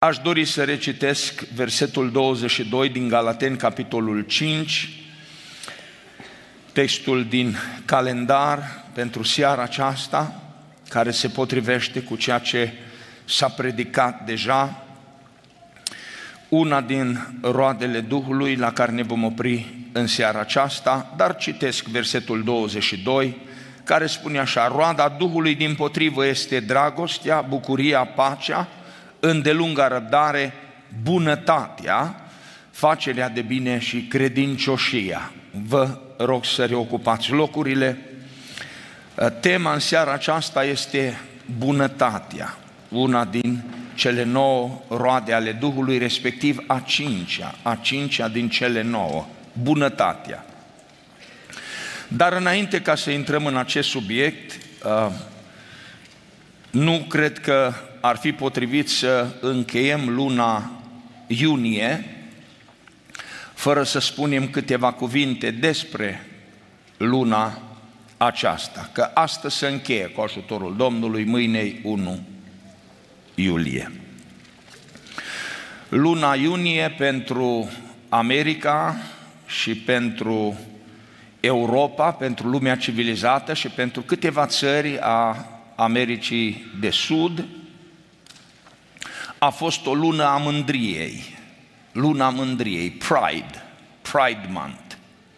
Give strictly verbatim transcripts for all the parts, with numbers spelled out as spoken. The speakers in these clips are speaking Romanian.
Aș dori să recitesc versetul douăzeci și doi din Galateni, capitolul cinci, textul din calendar pentru seara aceasta, care se potrivește cu ceea ce s-a predicat deja, una din roadele Duhului la care ne vom opri în seara aceasta, dar citesc versetul douăzeci și doi, care spune așa: roada Duhului dimpotrivă este dragostea, bucuria, pacea, îndelunga răbdare, bunătatea, facerea de bine și credincioșia. Vă rog să reocupați locurile. Tema în seara aceasta este bunătatea, una din cele nouă roade ale Duhului, respectiv a cincea, a cincea din cele nouă, bunătatea. Dar înainte ca să intrăm în acest subiect, nu cred că ar fi potrivit să încheiem luna iunie fără să spunem câteva cuvinte despre luna aceasta, că astăzi se încheie cu ajutorul Domnului, mâine întâi iulie. Luna iunie pentru America și pentru Europa, pentru lumea civilizată și pentru câteva țări a Americii de Sud a fost o lună a mândriei, luna mândriei, Pride, Pride Month.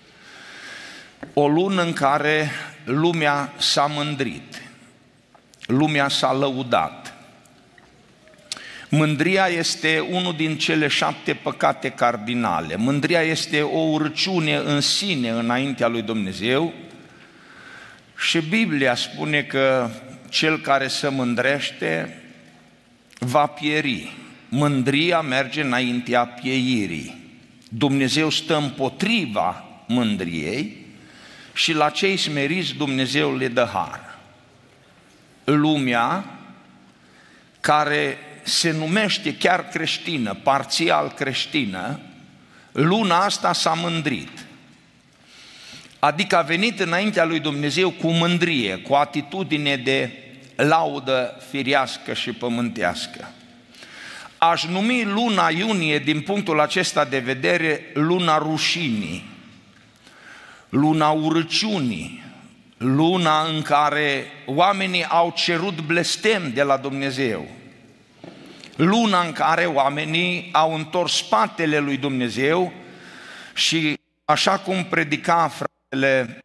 O lună în care lumea s-a mândrit, lumea s-a lăudat. Mândria este unul din cele șapte păcate cardinale. Mândria este o urăciune în sine înaintea lui Dumnezeu și Biblia spune că cel care se mândrește va pieri. Mândria merge înaintea pieirii. Dumnezeu stă împotriva mândriei și la cei smeriți Dumnezeu le dă har. Lumea care se numește chiar creștină, parțial creștină, luna asta s-a mândrit. Adică a venit înaintea lui Dumnezeu cu mândrie, cu atitudine de laudă firească și pământească. Aș numi luna iunie din punctul acesta de vedere luna rușinii, luna urăciunii, luna în care oamenii au cerut blestem de la Dumnezeu, luna în care oamenii au întors spatele lui Dumnezeu și, așa cum predica fratele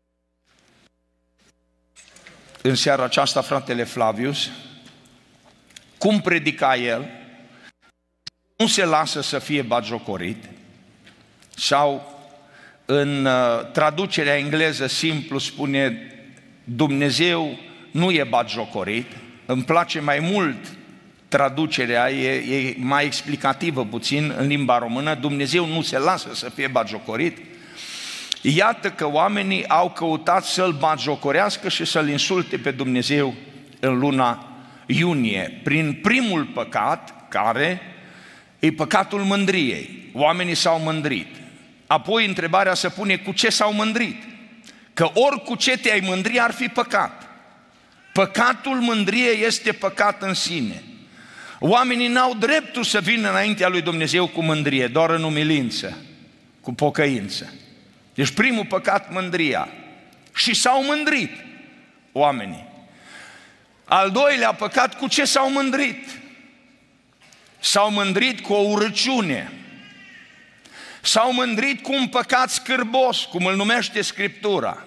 în seara aceasta, fratele Flavius, cum predica el, nu se lasă să fie batjocorit, sau în uh, traducerea engleză simplu spune Dumnezeu nu e batjocorit. Îmi place mai mult traducerea, e, e mai explicativă puțin în limba română, Dumnezeu nu se lasă să fie batjocorit. Iată că oamenii au căutat să-L batjocorească și să-L insulte pe Dumnezeu în luna iunie, prin primul păcat, care e păcatul mândriei. Oamenii s-au mândrit. Apoi întrebarea se pune: cu ce s-au mândrit? Că ori cu ce te-ai mândri ar fi păcat. Păcatul mândriei este păcat în sine. Oamenii n-au dreptul să vină înaintea lui Dumnezeu cu mândrie, doar în umilință, cu pocăință. Deci primul păcat, mândria. Și s-au mândrit oamenii. Al doilea păcat, cu ce s-au mândrit? S-au mândrit cu o urăciune. S-au mândrit cu un păcat scârbos, cum îl numește Scriptura.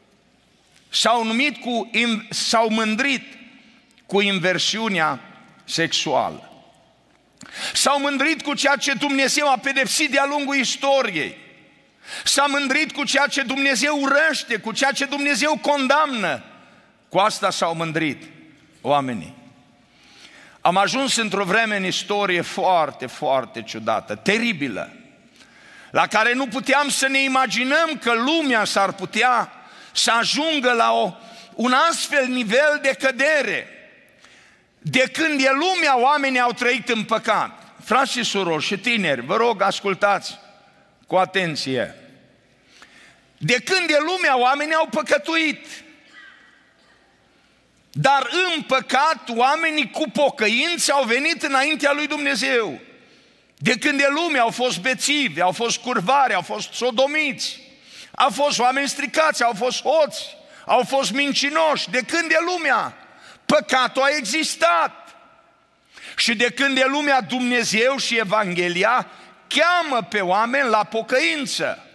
S-au, numit cu, s-au mândrit cu inversiunea sexuală. S-au mândrit cu ceea ce Dumnezeu a pedepsit de-a lungul istoriei. S-a mândrit cu ceea ce Dumnezeu urăște, cu ceea ce Dumnezeu condamnă. Cu asta s-au mândrit oamenii. Am ajuns într-o vreme în istorie foarte, foarte ciudată, teribilă, la care nu puteam să ne imaginăm că lumea s-ar putea să ajungă la o, un astfel nivel de cădere. De când e lumea, oamenii au trăit în păcat. Frați și surori și tineri, vă rog, ascultați cu atenție. De când e lumea, oamenii au păcătuit. Dar în păcat, oamenii cu pocăință au venit înaintea lui Dumnezeu. De când e lumea, au fost bețivi, au fost curvari, au fost sodomiți, au fost oameni stricați, au fost hoți, au fost mincinoși. De când e lumea, păcatul a existat. Și de când e lumea, Dumnezeu și Evanghelia cheamă pe oameni la pocăință.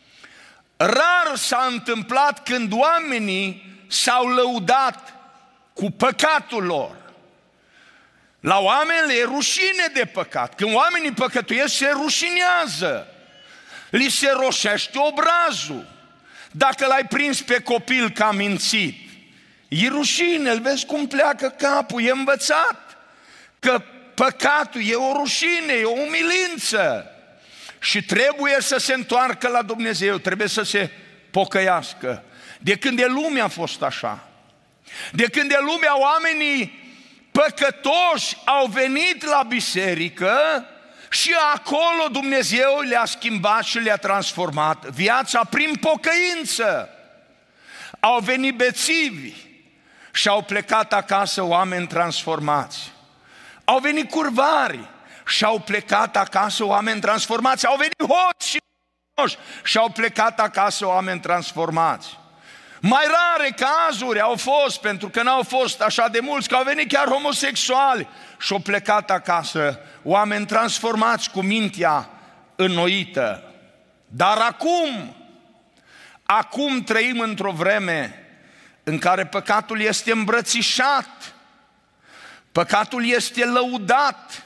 Rar s-a întâmplat când oamenii s-au lăudat cu păcatul lor. La oameni le e rușine de păcat. Când oamenii păcătuiesc, se rușinează, li se roșește obrazul. Dacă l-ai prins pe copil că a mințit, e rușine, îl vezi cum pleacă capul, e învățat că păcatul e o rușine, e o umilință și trebuie să se întoarcă la Dumnezeu, trebuie să se pocăiască. De când e lumea a fost așa. De când e lumea, oamenii păcătoși au venit la biserică și acolo Dumnezeu le-a schimbat și le-a transformat viața prin pocăință. Au venit bețivi și au plecat acasă oameni transformați. Au venit curvari și au plecat acasă oameni transformați. Au venit hoți și mincinoși și au plecat acasă oameni transformați. Mai rare cazuri au fost, pentru că n-au fost așa de mulți, că au venit chiar homosexuali și au plecat acasă oameni transformați cu mintea înnoită. Dar acum, acum trăim într-o vreme în care păcatul este îmbrățișat, păcatul este lăudat.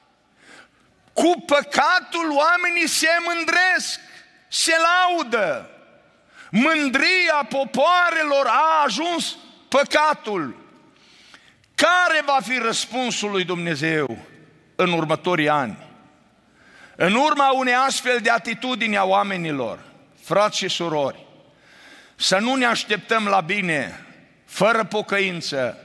Cu păcatul oamenii se mândresc, se laudă. Mândria popoarelor a ajuns păcatul. Care va fi răspunsul lui Dumnezeu în următorii ani? În urma unei astfel de atitudini a oamenilor, frați și surori, să nu ne așteptăm la bine fără pocăință.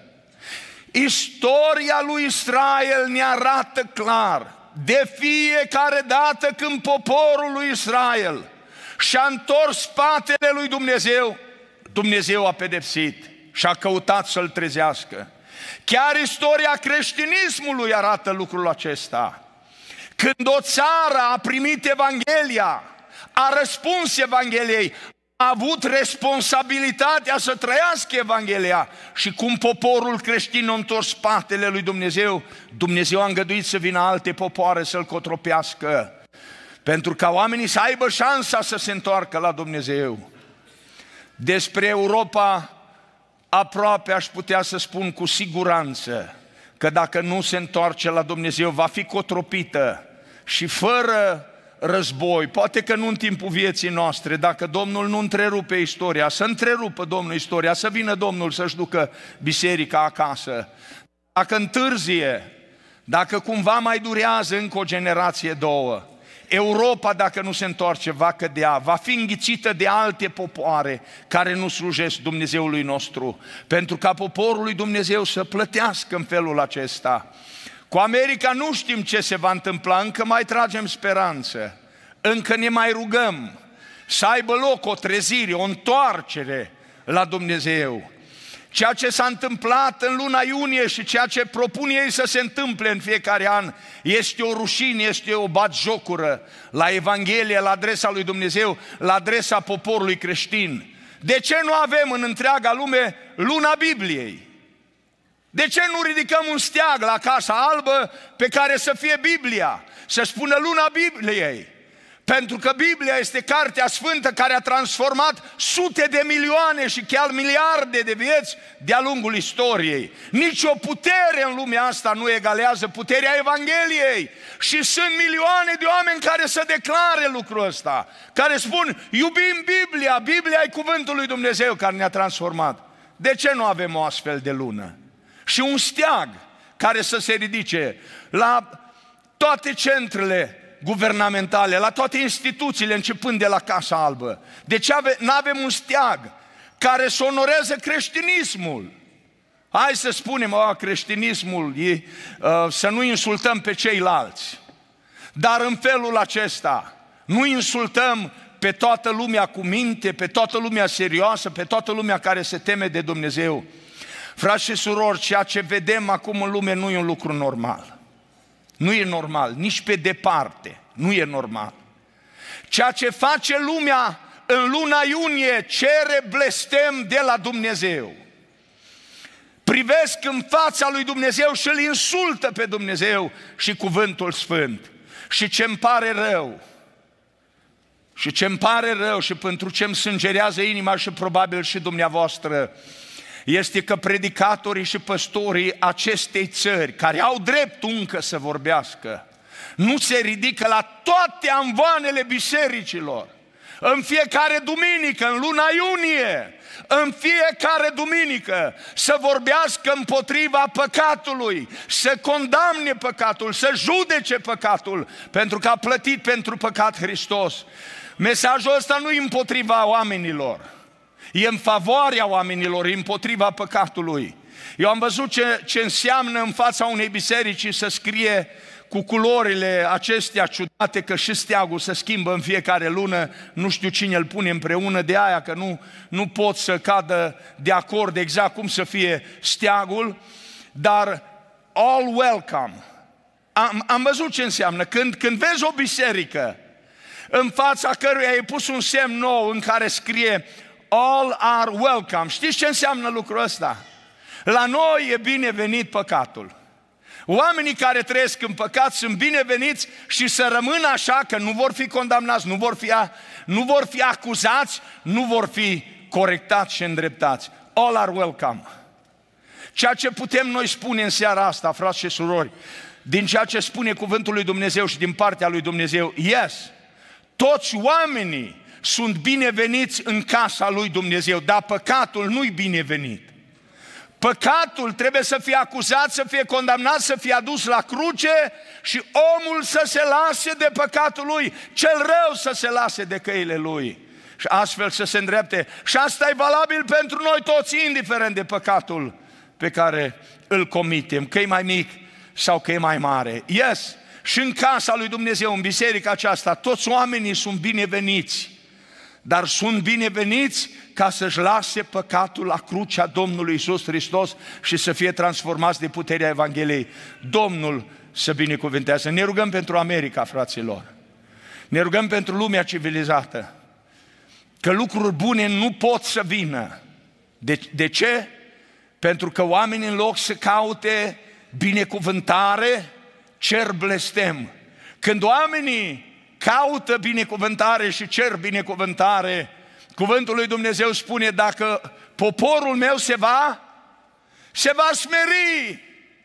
Istoria lui Israel ne arată clar, de fiecare dată când poporul lui Israel și-a întors spatele lui Dumnezeu, Dumnezeu a pedepsit și a căutat să-l trezească. Chiar istoria creștinismului arată lucrul acesta. Când o țară a primit Evanghelia, a răspuns Evangheliei, a avut responsabilitatea să trăiască Evanghelia și cum poporul creștin a întors spatele lui Dumnezeu, Dumnezeu a îngăduit să vină alte popoare să-l cotropească, pentru ca oamenii să aibă șansa să se întoarcă la Dumnezeu. Despre Europa, aproape aș putea să spun cu siguranță că dacă nu se întoarce la Dumnezeu, va fi cotropită și fără război, poate că nu în timpul vieții noastre, dacă Domnul nu întrerupe istoria, să întrerupă Domnul istoria, să vină Domnul să-și ducă biserica acasă. Dacă întârzie, dacă cumva mai durează încă o generație, două, Europa, dacă nu se întoarce, va cădea, va fi înghițită de alte popoare care nu slujesc Dumnezeului nostru, pentru ca poporul lui Dumnezeu să plătească în felul acesta. Cu America nu știm ce se va întâmpla, încă mai tragem speranță, încă ne mai rugăm să aibă loc o trezire, o întoarcere la Dumnezeu. Ceea ce s-a întâmplat în luna iunie și ceea ce propun ei să se întâmple în fiecare an este o rușine, este o batjocură la Evanghelie, la adresa lui Dumnezeu, la adresa poporului creștin. De ce nu avem în întreaga lume luna Bibliei? De ce nu ridicăm un steag la Casa Albă pe care să fie Biblia, să spună luna Bibliei? Pentru că Biblia este cartea sfântă care a transformat sute de milioane și chiar miliarde de vieți de-a lungul istoriei. Nici o putere în lumea asta nu egalează puterea Evangheliei. Și sunt milioane de oameni care să declare lucrul ăsta, care spun, iubim Biblia, Biblia e cuvântul lui Dumnezeu care ne-a transformat. De ce nu avem o astfel de lună? Și un steag care să se ridice la toate centrele guvernamentale, la toate instituțiile, începând de la Casa Albă. De ce nu avem un steag care să onoreze creștinismul? Hai să spunem, o, creștinismul e uh, să nu insultăm pe ceilalți. Dar în felul acesta nu insultăm pe toată lumea cu minte, pe toată lumea serioasă, pe toată lumea care se teme de Dumnezeu. Frați și surori, ceea ce vedem acum în lume nu e un lucru normal. Nu e normal, nici pe departe, nu e normal. Ceea ce face lumea în luna iunie cere blestem de la Dumnezeu. Privesc în fața lui Dumnezeu și îl insultă pe Dumnezeu și cuvântul sfânt. Și ce-mi pare rău, și ce-mi pare rău și pentru ce-mi sângerează inima și probabil și dumneavoastră, este că predicatorii și păstorii acestei țări, care au dreptul încă să vorbească, nu se ridică la toate amvoanele bisericilor, în fiecare duminică, în luna iunie, în fiecare duminică, să vorbească împotriva păcatului, să condamne păcatul, să judece păcatul, pentru că a plătit pentru păcat Hristos. Mesajul ăsta nu e împotriva oamenilor, e în favoarea oamenilor, e împotriva păcatului. Eu am văzut ce, ce înseamnă în fața unei biserici să scrie cu culorile acestea ciudate, că și steagul se schimbă în fiecare lună, nu știu cine îl pune împreună, de aia că nu, nu pot să cadă de acord exact cum să fie steagul, dar all welcome. Am, am văzut ce înseamnă. Când, când vezi o biserică în fața căruia ai pus un semn nou în care scrie all are welcome, știți ce înseamnă lucrul ăsta? La noi e binevenit păcatul. Oamenii care trăiesc în păcat sunt bineveniți și să rămână așa, că nu vor fi condamnați, nu vor fi, nu vor fi acuzați, nu vor fi corectați și îndreptați. All are welcome. Ceea ce putem noi spune în seara asta, frați și surori, din ceea ce spune cuvântul lui Dumnezeu și din partea lui Dumnezeu, yes, toți oamenii sunt bineveniți în casa lui Dumnezeu, dar păcatul nu-i binevenit. Păcatul trebuie să fie acuzat, să fie condamnat, să fie adus la cruce și omul să se lase de păcatul lui, cel rău să se lase de căile lui și astfel să se îndrepte. Și asta e valabil pentru noi toți, indiferent de păcatul pe care îl comitem, că e mai mic sau că e mai mare. Yes, și în casa lui Dumnezeu, în biserica aceasta, toți oamenii sunt bineveniți, dar sunt bineveniți ca să-și lase păcatul la crucea Domnului Iisus Hristos și să fie transformați de puterea Evangheliei. Domnul să binecuvântează. Ne rugăm pentru America, fraților. Ne rugăm pentru lumea civilizată. Că lucruri bune nu pot să vină. De, de ce? Pentru că oamenii, în loc să caute binecuvântare, cer blestem. Când oamenii caută binecuvântare și cer binecuvântare, cuvântul lui Dumnezeu spune, dacă poporul meu se va, se va smeri,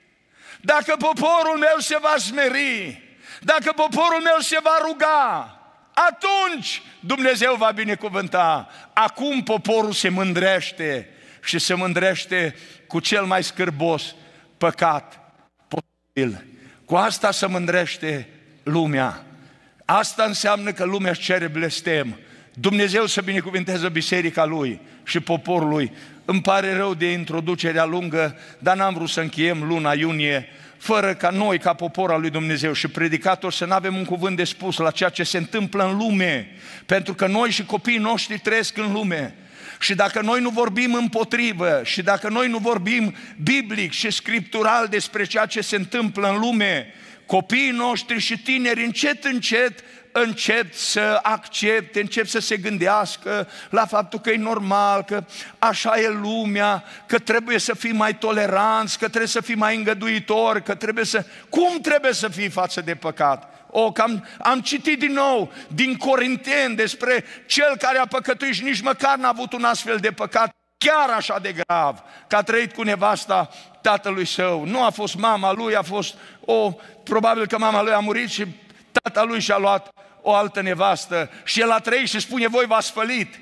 dacă poporul meu se va smeri, dacă poporul meu se va ruga, atunci Dumnezeu va binecuvânta. Acum poporul se mândrește și se mândrește cu cel mai scârbos păcat posibil. Cu asta se mândrește lumea. Asta înseamnă că lumea își cere blestem. Dumnezeu să binecuvânteze biserica Lui și poporul Lui. Îmi pare rău de introducerea lungă, dar n-am vrut să încheiem luna iunie fără ca noi, ca popor al lui Dumnezeu și predicatori, să nu avem un cuvânt de spus la ceea ce se întâmplă în lume, pentru că noi și copiii noștri trăiesc în lume. Și dacă noi nu vorbim împotrivă și dacă noi nu vorbim biblic și scriptural despre ceea ce se întâmplă în lume, copiii noștri și tineri încet, încet încep să accepte, încep să se gândească la faptul că e normal, că așa e lumea, că trebuie să fii mai toleranți, că trebuie să fii mai îngăduitor, că trebuie să... Cum trebuie să fii față de păcat? O, că am, am citit din nou din Corinteni despre cel care a păcătuit și nici măcar n-a avut un astfel de păcat chiar așa de grav, că a trăit cu nevasta tatălui său. Nu a fost mama lui, a fost o... Probabil că mama lui a murit și tata lui și-a luat o altă nevastă și el a trăit și spune, voi v-ați spălit.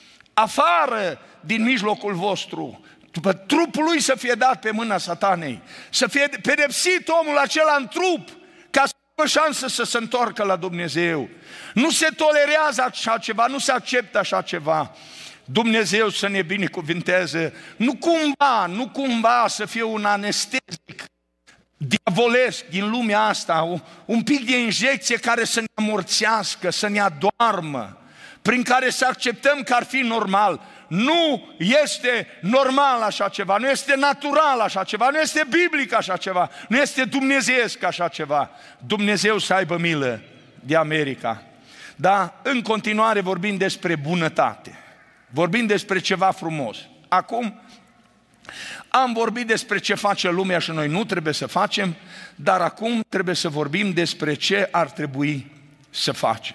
Afară din mijlocul vostru, după trupul lui să fie dat pe mâna satanei, să fie pedepsit omul acela în trup, ca să aibă șansă să se întoarcă la Dumnezeu. Nu se tolerează așa ceva, nu se acceptă așa ceva. Dumnezeu să ne binecuvinteze, nu cumva, nu cumva să fie un anestezic diavolesc din lumea asta, un pic de injecție care să ne amorțească, să ne adoarmă, prin care să acceptăm că ar fi normal. Nu este normal așa ceva, nu este natural așa ceva, nu este biblic așa ceva, nu este dumnezeiesc așa ceva. Dumnezeu să aibă milă de America. Dar în continuare vorbim despre bunătate, vorbim despre ceva frumos. Acum am vorbit despre ce face lumea și noi nu trebuie să facem, dar acum trebuie să vorbim despre ce ar trebui să facem.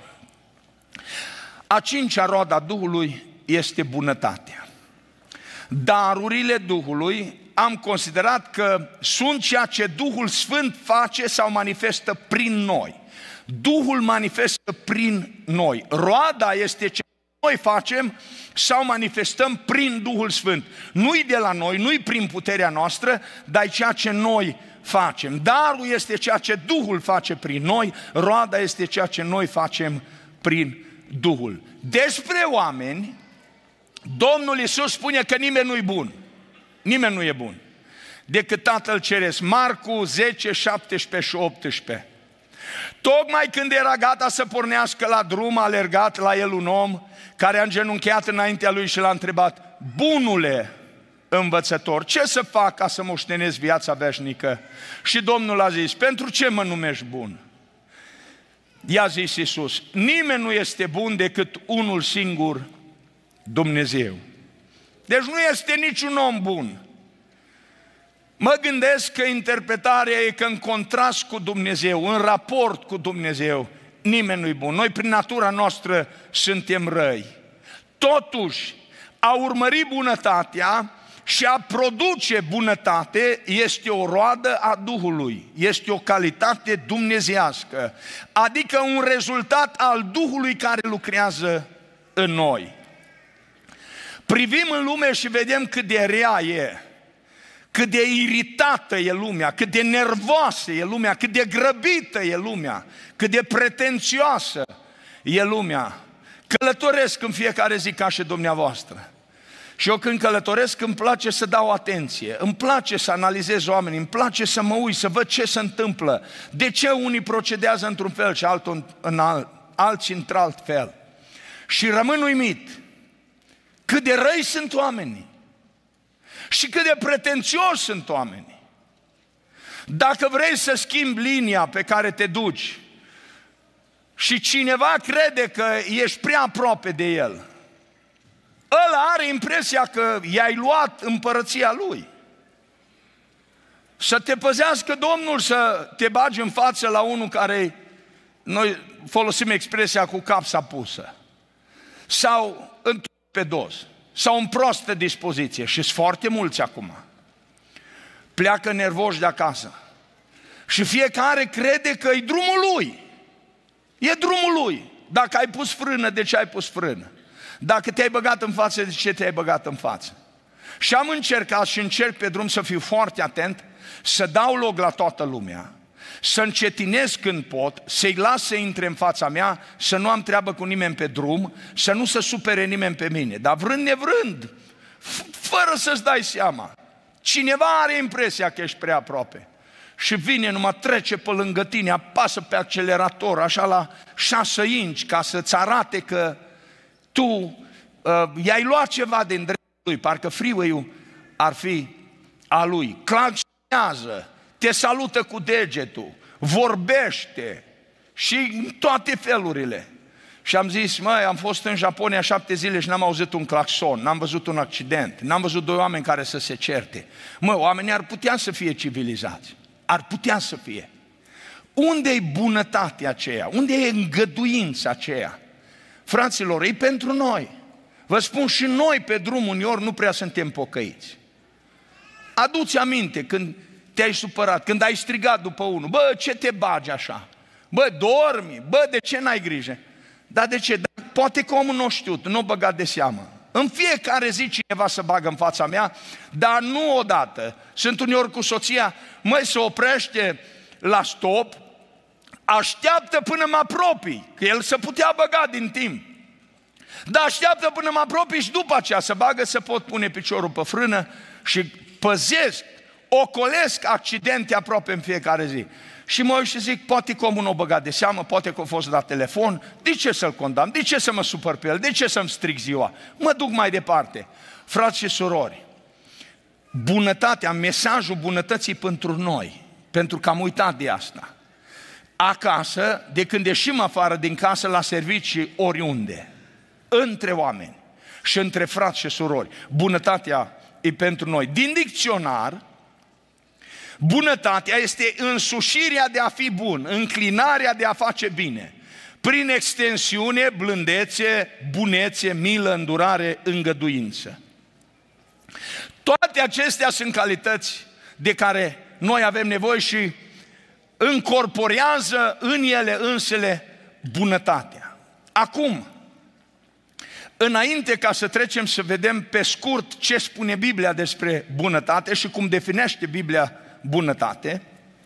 A cincea roadă a Duhului este bunătatea. Darurile Duhului am considerat că sunt ceea ce Duhul Sfânt face sau manifestă prin noi. Duhul manifestă prin noi. Roada este ce noi facem sau manifestăm prin Duhul Sfânt. Nu-i de la noi, nu-i prin puterea noastră, dar e ceea ce noi facem. Darul este ceea ce Duhul face prin noi, roada este ceea ce noi facem prin Duhul. Despre oameni, Domnul Iisus spune că nimeni nu-i bun. Nimeni nu e bun decât Tatăl Ceresc. Marcu zece, șaptesprezece și optsprezece. Tocmai când era gata să pornească la drum, a alergat la el un om care a îngenunchiat înaintea lui și l-a întrebat: bunule învățător, ce să fac ca să moștenesc viața veșnică? Și Domnul a zis: pentru ce mă numești bun? I-a zis Iisus: nimeni nu este bun decât unul singur, Dumnezeu. Deci nu este niciun om bun. Mă gândesc că interpretarea e că în contrast cu Dumnezeu, în raport cu Dumnezeu, nimeni nu-i bun. Noi prin natura noastră suntem răi. Totuși, a urmări bunătatea și a produce bunătate este o roadă a Duhului, este o calitate dumnezeiască, adică un rezultat al Duhului care lucrează în noi. Privim în lume și vedem cât de rea e, cât de iritată e lumea, cât de nervoasă e lumea, cât de grăbită e lumea, cât de pretențioasă e lumea. Călătoresc în fiecare zi ca și dumneavoastră. Și eu când călătoresc îmi place să dau atenție, îmi place să analizez oamenii, îmi place să mă uit, să văd ce se întâmplă, de ce unii procedează într-un fel și altul în alt, alții într-alt fel. Și rămân uimit cât de răi sunt oamenii și cât de pretențioși sunt oamenii. Dacă vrei să schimbi linia pe care te duci și cineva crede că ești prea aproape de el, ăla are impresia că i-ai luat împărăția lui. Să te păzească Domnul să te bagi în față la unul care, noi folosim expresia, cu capsa pusă, sau pe dos, sau în prostă dispoziție. Și sunt foarte mulți acum. Pleacă nervoși de acasă. Și fiecare crede că e drumul lui. E drumul lui. Dacă ai pus frână, de ce ai pus frână? Dacă te-ai băgat în față, de ce te-ai băgat în față? Și am încercat și încerc pe drum să fiu foarte atent, să dau loc la toată lumea, să încetinez când pot, să-i las să intre în fața mea, să nu am treabă cu nimeni pe drum, să nu se supere nimeni pe mine. Dar vrând nevrând, fără să-ți dai seama, cineva are impresia că ești prea aproape și vine, numai trece pe lângă tine, apasă pe accelerator, așa la șase inci, ca să-ți arate că tu uh, i-ai luat ceva din dreptul lui, parcă freeway-ul ar fi a lui. Claxonează, te salută cu degetul, vorbește și în toate felurile. Și am zis: măi, am fost în Japonia șapte zile și n-am auzit un claxon, n-am văzut un accident, n-am văzut doi oameni care să se certe. Mă, oamenii ar putea să fie civilizați, ar putea să fie. Unde e bunătatea aceea? Unde e îngăduința aceea? Fraților, e pentru noi. Vă spun, și noi pe drum uneori nu prea suntem pocăiți. Adu-ți aminte când te-ai supărat, când ai strigat după unul: bă, ce te bagi așa? Bă, dormi? Bă, de ce n-ai grijă? Dar de ce? Dar poate că omul nu știu, nu o băgat de seamă. În fiecare zi cineva se bagă în fața mea, dar nu odată. Sunt uneori cu soția: măi, se oprește la stop, așteaptă până mă apropii, că el se putea băga din timp. Dar așteaptă până mă apropii și după aceea se bagă să pot pune piciorul pe frână și păzesc, ocolesc accidente aproape în fiecare zi. Și mă uit și zic, poate că omul nu o băgat de seamă, poate că a fost la telefon, de ce să-l condamn, de ce să mă supăr pe el, de ce să-mi stric ziua? Mă duc mai departe. Frați și surori, bunătatea, mesajul bunătății pentru noi, pentru că am uitat de asta. Acasă, de când ieșim afară din casă, la servicii, oriunde, între oameni și între frați și surori, bunătatea e pentru noi. Din dicționar, bunătatea este însușirea de a fi bun, înclinarea de a face bine, prin extensiune, blândețe, bunețe, milă, îndurare, îngăduință. Toate acestea sunt calități de care noi avem nevoie și încorporează în ele însele bunătatea. Acum, înainte ca să trecem să vedem pe scurt ce spune Biblia despre bunătate și cum definește Biblia bunătate,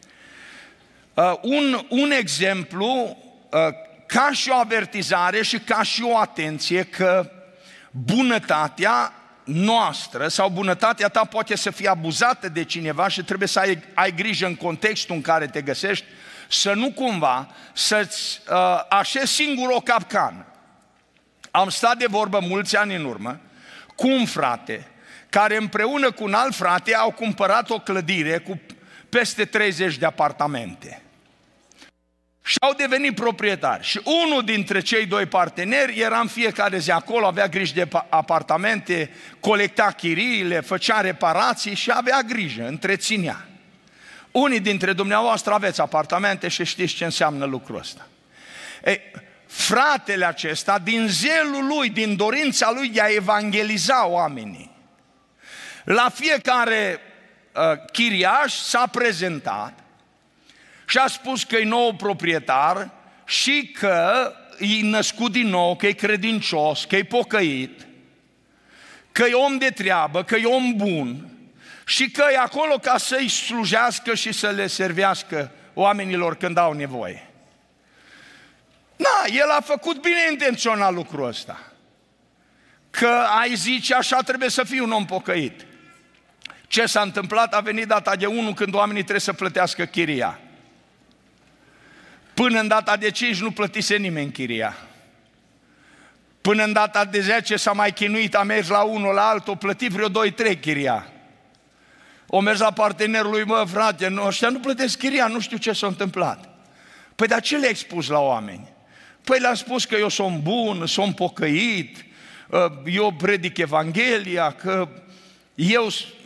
un, un exemplu ca și o avertizare și ca și o atenție că bunătatea noastră sau bunătatea ta poate să fie abuzată de cineva și trebuie să ai, ai grijă în contextul în care te găsești să nu cumva să-ți uh, așezi singur o capcană. Am stat de vorbă mulți ani în urmă cu un frate care împreună cu un alt frate au cumpărat o clădire cu peste treizeci de apartamente. Și au devenit proprietari. Și unul dintre cei doi parteneri era în fiecare zi acolo, avea grijă de apartamente, colecta chiriile, făcea reparații și avea grijă, întreținea. Unii dintre dumneavoastră aveți apartamente și știți ce înseamnă lucrul ăsta. Ei, fratele acesta, din zelul lui, din dorința lui de a evangeliza oamenii, la fiecare uh, chiriaș s-a prezentat și a spus că e nou proprietar și că e născut din nou, că e credincios, că e pocăit, că e om de treabă, că e om bun și că e acolo ca să-i slujească și să le servească oamenilor când au nevoie. Na, el a făcut bine intenționat lucrul ăsta. Că ai zice așa trebuie să fii un om pocăit. Ce s-a întâmplat? A venit data de unu când oamenii trebuie să plătească chiria. Până în data de cinci nu plătise nimeni chiria. Până în data de zece s-a mai chinuit, a mers la unul, la altul, plăti vreo doi trei chiria. O mers la partenerul lui, mă frate, nu, ăștia nu plătesc chiria, nu știu ce s-a întâmplat. Păi dar ce le-ai spus la oameni? Păi le-am spus că eu sunt bun, sunt pocăit, eu predic Evanghelia, că eu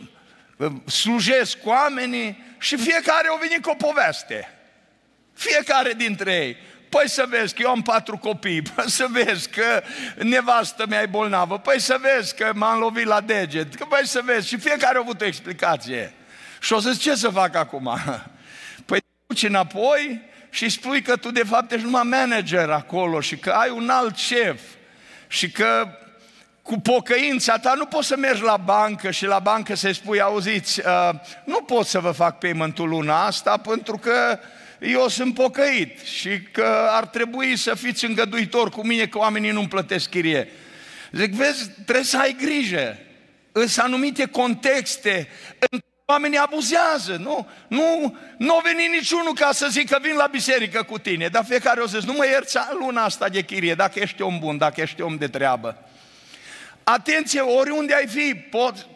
slujesc cu oamenii și fiecare a venit cu o poveste. Fiecare dintre ei. Păi să vezi că eu am patru copii, păi să vezi că nevastă mea e bolnavă, păi să vezi că m-am lovit la deget, că păi să vezi. Și fiecare a avut o explicație. Și o zis, ce să fac acum? Păi duci înapoi și spui că tu de fapt ești numai manager acolo și că ai un alt șef și că cu pocăința ta nu poți să mergi la bancă și la bancă să-i spui, auziți, uh, nu pot să vă fac payment-ul luna asta pentru că eu sunt pocăit și că ar trebui să fiți îngăduitori cu mine că oamenii nu-mi plătesc chirie. Zic, vezi, trebuie să ai grijă. În anumite contexte, în oamenii abuzează, nu? Nu, nu a venit niciunul ca să zică vin la biserică cu tine, dar fiecare o zis, nu mă ierți luna asta de chirie, dacă ești om bun, dacă ești om de treabă. Atenție, oriunde ai fi, pot,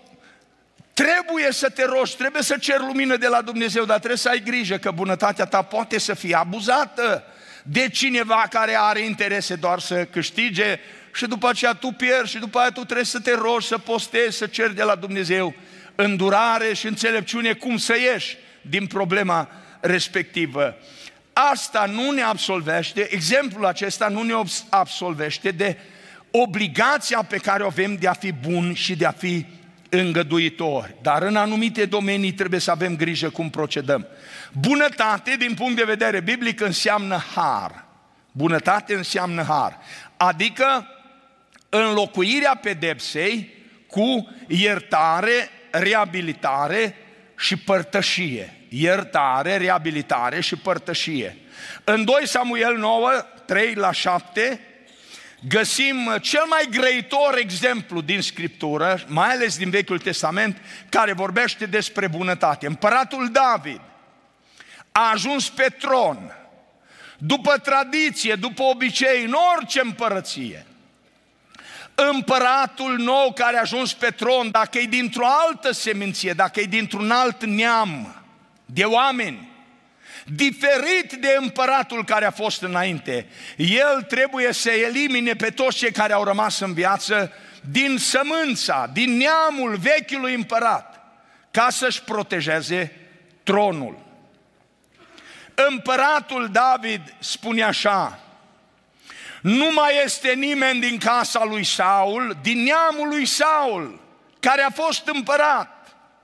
trebuie să te rogi, trebuie să ceri lumină de la Dumnezeu, dar trebuie să ai grijă că bunătatea ta poate să fie abuzată de cineva care are interese doar să câștige și după aceea tu pierzi și după aceea tu trebuie să te rogi, să postezi, să ceri de la Dumnezeu îndurare și înțelepciune cum să ieși din problema respectivă. Asta nu ne absolvește, exemplul acesta nu ne absolvește de obligația pe care o avem de a fi buni și de a fi îngăduitori. Dar în anumite domenii trebuie să avem grijă cum procedăm. Bunătate, din punct de vedere biblic, înseamnă har. Bunătate înseamnă har. Adică înlocuirea pedepsei cu iertare, reabilitare și părtășie. Iertare, reabilitare și părtășie. În doi Samuel nouă, trei la șapte, găsim cel mai grăitor exemplu din Scriptură, mai ales din Vechiul Testament, care vorbește despre bunătate. Împăratul David a ajuns pe tron, după tradiție, după obicei, în orice împărăție, împăratul nou care a ajuns pe tron, dacă e dintr-o altă seminție, dacă e dintr-un alt neam de oameni, diferit de împăratul care a fost înainte, el trebuie să elimine pe toți cei care au rămas în viață din sămânța, din neamul vechiului împărat, ca să-și protejeze tronul. Împăratul David spune așa: nu mai este nimeni din casa lui Saul, din neamul lui Saul, care a fost împărat,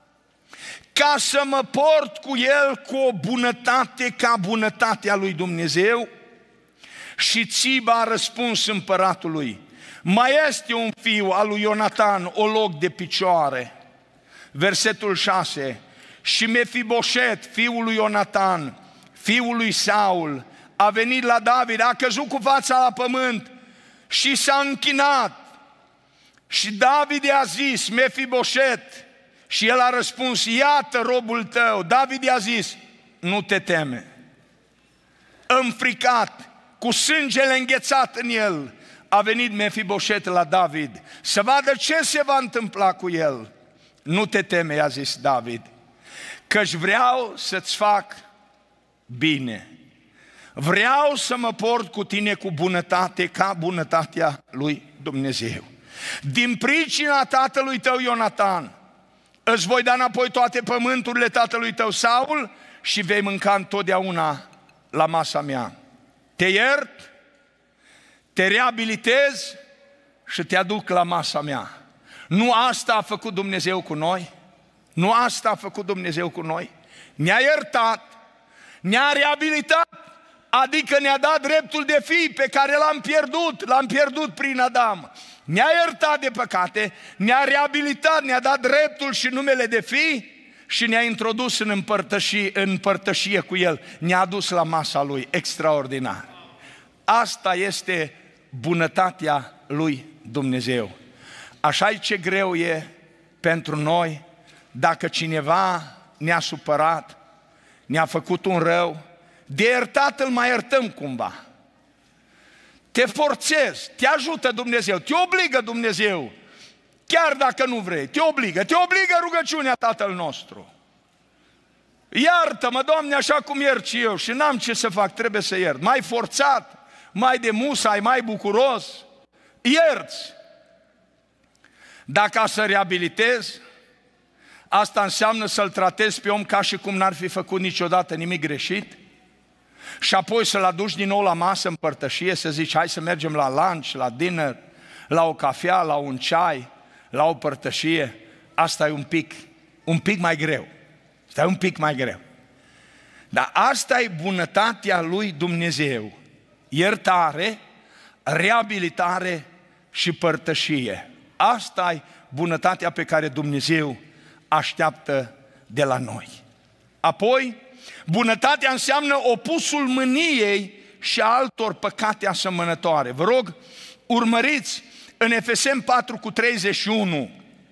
ca să mă port cu el cu o bunătate ca bunătatea lui Dumnezeu. Și Țiba a răspuns împăratului: mai este un fiu al lui Ionatan, o loc de picioare. Versetul șase: și Mefiboset, fiul lui Ionatan, fiul lui Saul, a venit la David, a căzut cu fața la pământ și s-a închinat. Și David i-a zis: Mefiboset. Și el a răspuns: iată robul tău. David i-a zis: nu te teme. Înfricat, cu sângele înghețat în el, a venit Mefiboset la David să vadă ce se va întâmpla cu el. Nu te teme, i-a zis David, căci vreau să-ți fac bine. Vreau să mă port cu tine cu bunătate ca bunătatea lui Dumnezeu. Din pricina tatălui tău Ionatan îți voi da înapoi toate pământurile tatălui tău Saul și vei mânca întotdeauna la masa mea. Te iert, te reabilitez și te aduc la masa mea. Nu asta a făcut Dumnezeu cu noi? Nu asta a făcut Dumnezeu cu noi? Ne-a iertat, ne-a reabilitat, adică ne-a dat dreptul de fi pe care l-am pierdut, l-am pierdut prin Adam. Ne-a iertat de păcate, ne-a reabilitat, ne-a dat dreptul și numele de fi și ne-a introdus în împărtășie, în împărtășie cu El, ne-a adus la masa Lui. Extraordinar! Asta este bunătatea lui Dumnezeu. Așa-i ce greu e pentru noi dacă cineva ne-a supărat, ne-a făcut un rău, de iertat îl mai iertăm cumva. Te forțezi, te ajută Dumnezeu, te obligă Dumnezeu, chiar dacă nu vrei, te obligă, te obligă rugăciunea Tatăl nostru. Iartă-mă, Doamne, așa cum iert și eu și n-am ce să fac, trebuie să iert. Mai forțat, mai de musai, mai bucuros, ierți. Dar ca să reabilitezi, asta înseamnă să-l tratezi pe om ca și cum n-ar fi făcut niciodată nimic greșit și apoi să-l aduci din nou la masă în părtășie, să zici hai să mergem la lunch, la dinner, la o cafea, la un ceai, la o părtășie. Asta e un pic, un pic mai greu. Asta e un pic mai greu. Dar asta e bunătatea lui Dumnezeu. Iertare, reabilitare și părtășie. Asta e bunătatea pe care Dumnezeu așteaptă de la noi. Apoi, bunătatea înseamnă opusul mâniei și altor păcate asemănătoare. Vă rog, urmăriți în Efeseni patru cu treizeci și unu.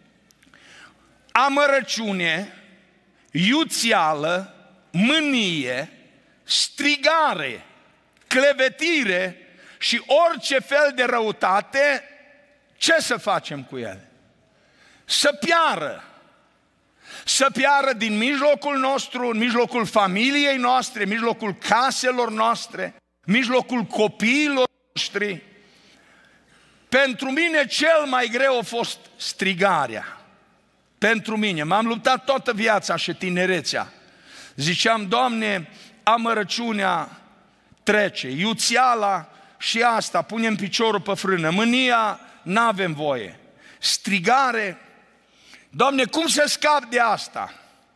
Amărăciune, iuțială, mânie, strigare, clevetire și orice fel de răutate, ce să facem cu ele? Să piară. Să piară din mijlocul nostru, în mijlocul familiei noastre, în mijlocul caselor noastre, în mijlocul copiilor noștri. Pentru mine cel mai greu a fost strigarea. Pentru mine, m-am luptat toată viața și tinerețea. Ziceam, Doamne, amărăciunea trece, iuțiala și asta, punem piciorul pe frână, mânia, n-avem voie. Strigare, Doamne, cum să scap de asta?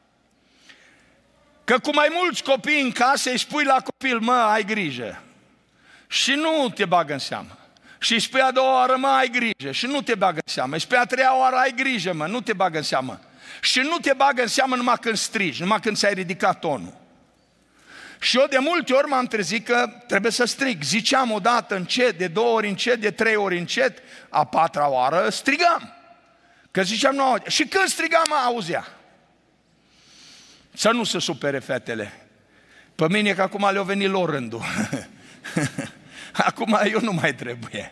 Că cu mai mulți copii în casă îi spui la copil, mă, ai grijă. Și nu te bagă în seamă. Și îi spui a doua oară, mă, ai grijă. Și nu te bagă în seamă. Îi spui a treia oară, ai grijă, mă, nu te bagă în seamă. Și nu te bagă în seamă numai când strigi, numai când ți-ai ridicat tonul. Și eu de multe ori m-am trezit că trebuie să strig. Ziceam odată încet, de două ori încet, de trei ori încet, a patra oară strigam. Că ziceam, nu, și când strigam, auzea. Să nu se supere fetele. Pe mine că acum le-a venit lor rândul. Acum eu nu mai trebuie.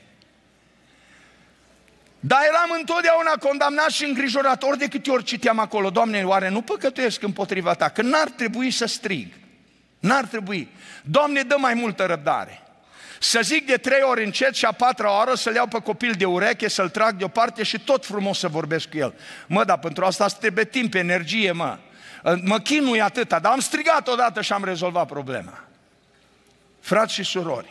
Dar eram întotdeauna condamnat și îngrijorat, ori de câte ori citeam acolo, Doamne, oare nu păcătuiesc împotriva Ta? Că n-ar trebui să strig, n-ar trebui. Doamne, dă mai multă răbdare. Să zic de trei ori încet și a patra oară să-l iau pe copil de ureche, să-l trag deoparte și tot frumos să vorbesc cu el. Mă, dar pentru asta îți trebuie timp, energie, mă. Mă chinui atâta, dar am strigat odată și am rezolvat problema. Frați și surori,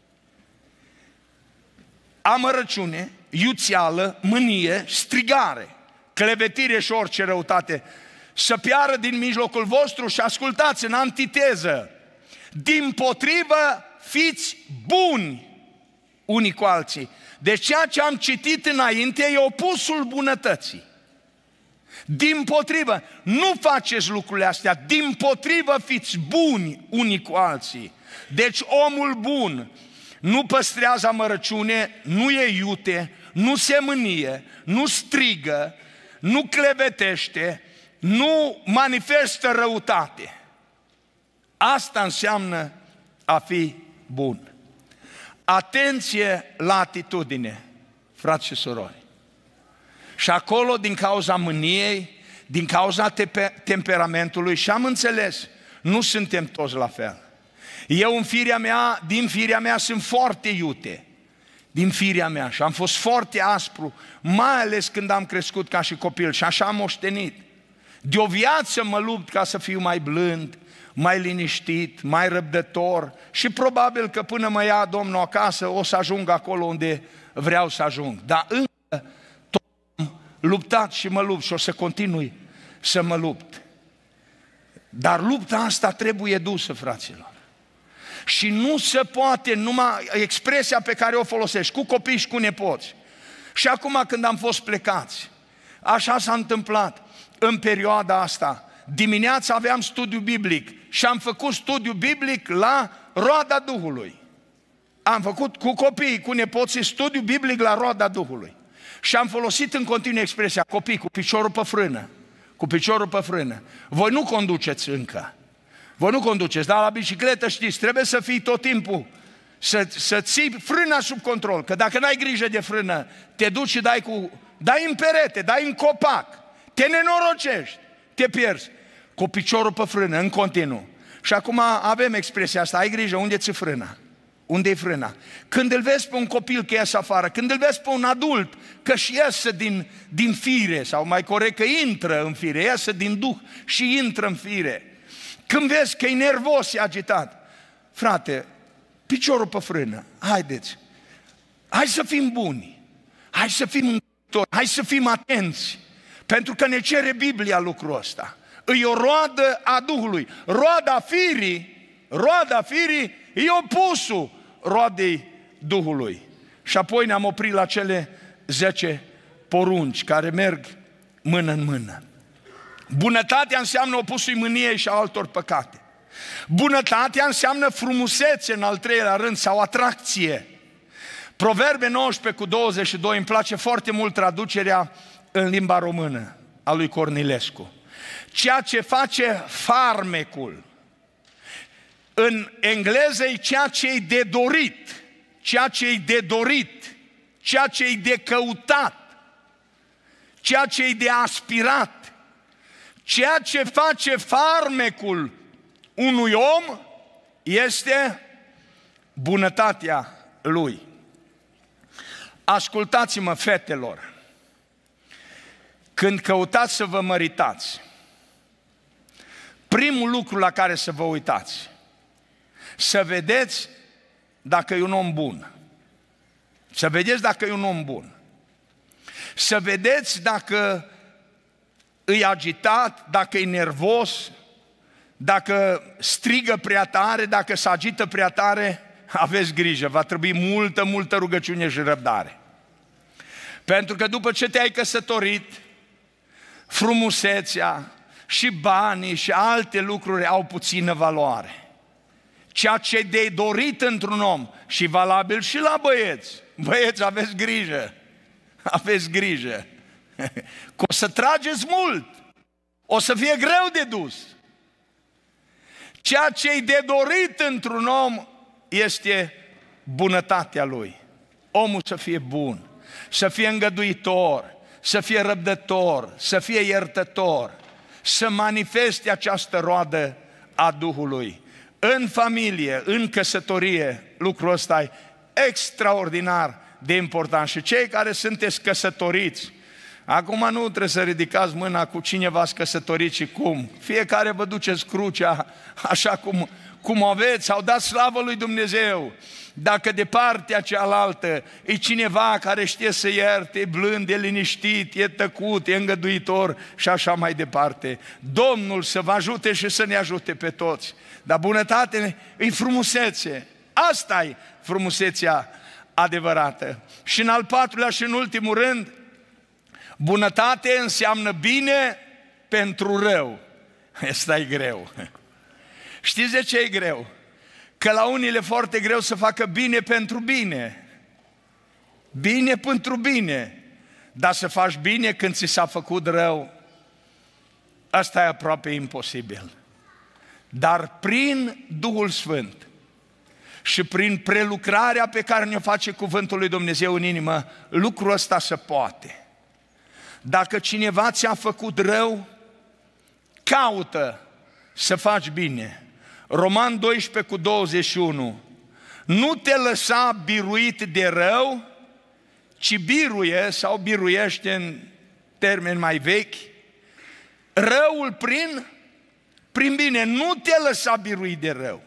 amărăciune, iuțeală, mânie, strigare, clevetire și orice răutate să piară din mijlocul vostru și ascultați în antiteză. Dimpotrivă, fiți buni unii cu alții. Deci ceea ce am citit înainte e opusul bunătății. Dimpotrivă, nu faceți lucrurile astea, dimpotrivă fiți buni unii cu alții. Deci omul bun nu păstrează amărăciune, nu e iute, nu se mânie, nu strigă, nu clevetește, nu manifestă răutate. Asta înseamnă a fi bun. Atenție la atitudine, frați și surori. Și acolo, din cauza mâniei, din cauza temperamentului, și am înțeles, nu suntem toți la fel. Eu în firea mea, din firea mea sunt foarte iute, din firea mea, și am fost foarte aspru, mai ales când am crescut ca și copil și așa am moștenit. De o viață mă lupt ca să fiu mai blând, mai liniștit, mai răbdător și probabil că până mă ia Domnul acasă o să ajung acolo unde vreau să ajung. Dar încă tot am luptat și mă lupt și o să continui să mă lupt. Dar lupta asta trebuie dusă, fraților. Și nu se poate numai expresia pe care o folosești cu copii și cu nepoți. Și acum când am fost plecați, așa s-a întâmplat în perioada asta. Dimineața aveam studiu biblic și am făcut studiu biblic la roada Duhului. Am făcut cu copiii, cu nepoții, studiu biblic la roada Duhului. Și am folosit în continuu expresia, copii, cu piciorul pe frână, cu piciorul pe frână. Voi nu conduceți încă. Voi nu conduceți, dar la bicicletă știți, trebuie să fii tot timpul, să, să ții frâna sub control, că dacă n-ai grijă de frână, te duci și dai, cu, dai în perete, dai în copac, te nenorocești, te pierzi. Cu piciorul pe frână, în continuu. Și acum avem expresia asta, ai grijă, unde ți frâna? Unde-i frâna? Când îl vezi pe un copil că iese afară, când îl vezi pe un adult că și iese din, din fire, sau mai corect că intră în fire, iese din duh și intră în fire. Când vezi că e nervos, e agitat, frate, piciorul pe frână, haideți, hai să fim buni, hai să fim mântuitori, hai să fim atenți, pentru că ne cere Biblia lucrul ăsta. E o roadă a Duhului. Roada firii, roada firii e opusul roadei Duhului. Și apoi ne-am oprit la cele zece porunci care merg mână în mână. Bunătatea înseamnă opusul mâniei și a altor păcate. Bunătatea înseamnă frumusețe în al treilea rând sau atracție. Proverbe nouăsprezece cu douăzeci și doi, îmi place foarte mult traducerea în limba română a lui Cornilescu. Ceea ce face farmecul. În engleză e ceea ce e de dorit, ceea ce e de dorit, ceea ce e de căutat, ceea ce e de aspirat, ceea ce face farmecul unui om este bunătatea lui. Ascultați-mă, fetelor, când căutați să vă măritați, primul lucru la care să vă uitați, să vedeți dacă e un om bun. Să vedeți dacă e un om bun. Să vedeți dacă e agitat, dacă e nervos, dacă strigă prea tare, dacă se agită prea tare, aveți grijă, va trebui multă, multă rugăciune și răbdare. Pentru că după ce te-ai căsătorit, frumusețea și banii și alte lucruri au puțină valoare. Ceea ce e de dorit într-un om și valabil și la băieți. Băieți, aveți grijă, aveți grijă, că o să trageți mult, o să fie greu de dus. Ceea ce-i de dorit într-un om este bunătatea lui. Omul să fie bun, să fie îngăduitor, să fie răbdător, să fie iertător, să manifeste această roadă a Duhului. În familie, în căsătorie, lucrul ăsta e extraordinar de important. Și cei care sunteți căsătoriți, acum nu trebuie să ridicați mâna cu cine v-ați căsătorit și cum. Fiecare vă duceți crucea așa cum, cum aveți, sau dați slavă lui Dumnezeu. Dacă de partea cealaltă e cineva care știe să ierte, e blând, e liniștit, e tăcut, e îngăduitor și așa mai departe. Domnul să vă ajute și să ne ajute pe toți. Dar bunătate e frumusețe. Asta e frumusețea adevărată. Și în al patrulea și în ultimul rând, bunătate înseamnă bine pentru rău. Asta e greu. Știți de ce e greu? Că la unii le foarte greu să facă bine pentru bine. Bine pentru bine. Dar să faci bine când ți s-a făcut rău, asta e aproape imposibil. Dar prin Duhul Sfânt și prin prelucrarea pe care ne-o face Cuvântul lui Dumnezeu în inimă, lucrul ăsta se poate. Dacă cineva ți-a făcut rău, caută să faci bine. Roman doisprezece cu douăzeci și unu. Nu te lăsa biruit de rău, ci biruie sau biruiește în termeni mai vechi răul prin, prin bine. Nu te lăsa biruit de rău.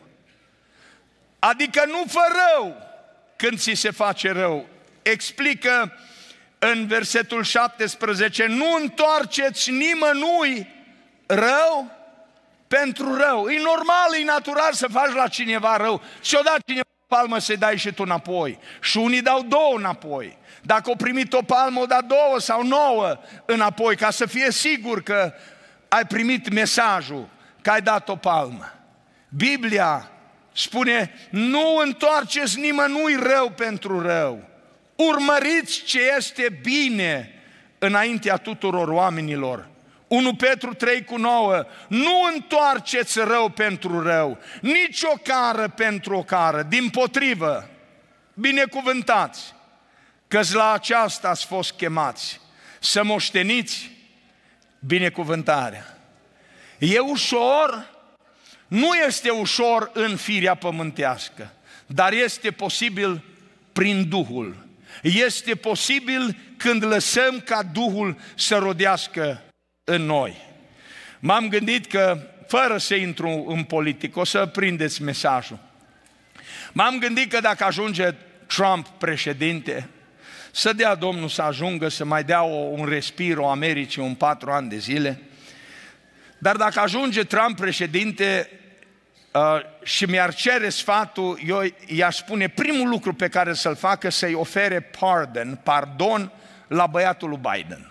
Adică nu fă rău când ți se face rău. Explică în versetul șaptesprezece, nu întoarceți nimănui rău pentru rău. E normal, e natural să faci la cineva rău. Și-o dat cineva o palmă, să-i dai și tu înapoi. Și unii dau două înapoi. Dacă o primit o palmă, o da două sau nouă înapoi, ca să fie sigur că ai primit mesajul, că ai dat o palmă. Biblia spune, nu întoarceți nimănui rău pentru rău. Urmăriți ce este bine înaintea tuturor oamenilor. unu Petru trei cu nouă, nu întoarceți rău pentru rău, nici o cară pentru o cară, dimpotrivă, binecuvântați, că-s la aceasta ați fost chemați, să moșteniți binecuvântarea. E ușor? Nu este ușor în firea pământească, dar este posibil prin Duhul. Este posibil când lăsăm ca Duhul să rodească în noi. M-am gândit că, fără să intru în politică, o să prindeți mesajul. M-am gândit că dacă ajunge Trump președinte, să dea Domnul să ajungă, să mai dea o, un respir o Americii un patru ani de zile, dar dacă ajunge Trump președinte uh, și mi-ar cere sfatul, eu i-aș spune primul lucru pe care să-l facă, să-i ofere pardon, pardon la băiatul lui Biden.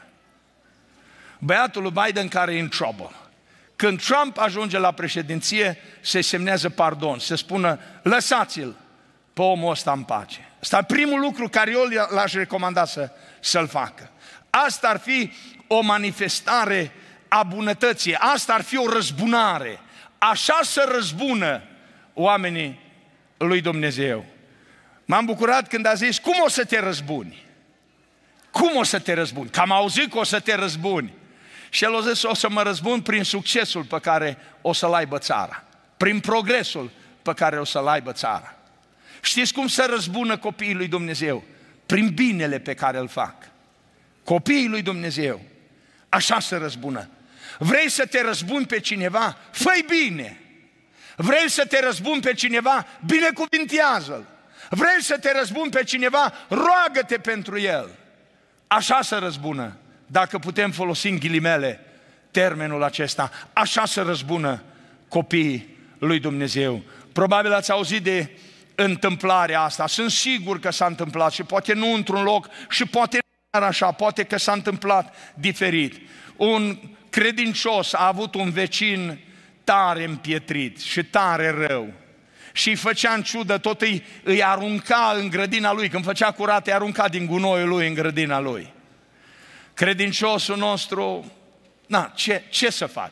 Băiatul lui Biden care e în trouble. Când Trump ajunge la președinție, se semnează pardon, se spună, lăsați-l pe omul ăsta în pace. Asta e primul lucru care eu l-aș recomanda să, să-l facă. Asta ar fi o manifestare a bunătății, asta ar fi o răzbunare. Așa să răzbună oamenii lui Dumnezeu. M-am bucurat când a zis, cum o să te răzbuni? Cum o să te răzbuni? Că am auzit că o să te răzbuni. Și el a zis, o să mă răzbun prin succesul pe care o să-l aibă țara, prin progresul pe care o să-l aibă țara. Știți cum se răzbună copiii lui Dumnezeu? Prin binele pe care îl fac. Copiii lui Dumnezeu, așa se răzbună. Vrei să te răzbuni pe cineva? Fă-i bine! Vrei să te răzbuni pe cineva? Binecuvintează-l! Vrei să te răzbuni pe cineva? Roagă-te pentru el! Așa se răzbună, dacă putem folosi în ghilimele termenul acesta, așa se răzbună copiii lui Dumnezeu. Probabil ați auzit de întâmplarea asta, sunt sigur că s-a întâmplat și poate nu într-un loc și poate nu așa, poate că s-a întâmplat diferit. Un credincios a avut un vecin tare împietrit și tare rău și îi făcea în ciudă, tot îi, îi arunca în grădina lui, când făcea curat, îi arunca din gunoiul lui în grădina lui. Credinciosul nostru, na, ce, ce să faci?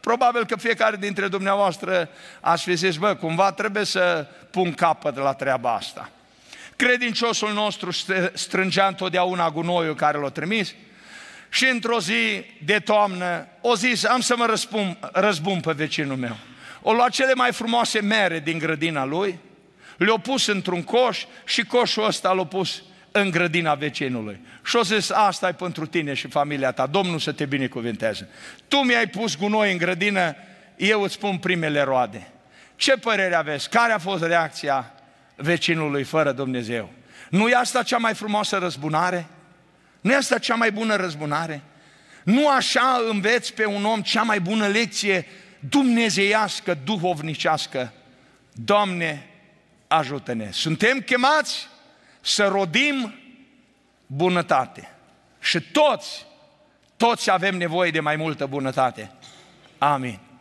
Probabil că fiecare dintre dumneavoastră ați fi zis, bă, cumva trebuie să pun capăt la treaba asta. Credinciosul nostru strângea întotdeauna gunoiul care l-a trimis și într-o zi de toamnă o zis, am să mă răspund, răzbun pe vecinul meu. O luat cele mai frumoase mere din grădina lui, le-a pus într-un coș și coșul ăsta l-a pus în grădina vecinului. Și o zis, asta e pentru tine și familia ta, Domnul să te binecuvânteze. Tu mi-ai pus gunoi în grădină, eu îți pun primele roade. Ce părere aveți? Care a fost reacția vecinului fără Dumnezeu? Nu e asta cea mai frumoasă răzbunare? Nu e asta cea mai bună răzbunare? Nu așa înveți pe un om cea mai bună lecție dumnezeiască, duhovnicească? Doamne, ajută-ne! Suntem chemați să rodim bunătate. Și toți, toți avem nevoie de mai multă bunătate. Amin.